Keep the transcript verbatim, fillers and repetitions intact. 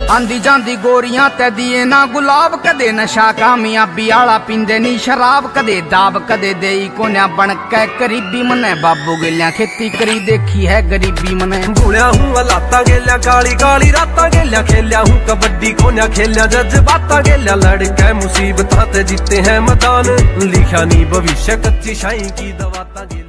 आंदी जांदी गोरियां ते दिए ना गुलाब, कदे नशा कामयाबी आला पींदे नी शराब, कदे दाब कदे देई कोन्या बनके करीबी मने। बाबू गेलिया खेती करी देखी है गरीबी मने। भूलिया हूँ लाता गेलिया काली काली राता गेलिया, खेलिया हूँ कबड्डी कोन्या खेलिया जज्बाता गेलिया। लड़के मुसीबत ते जीते हैं मैदान, लिखा नी भविष्य कच्ची शाही की दवाता।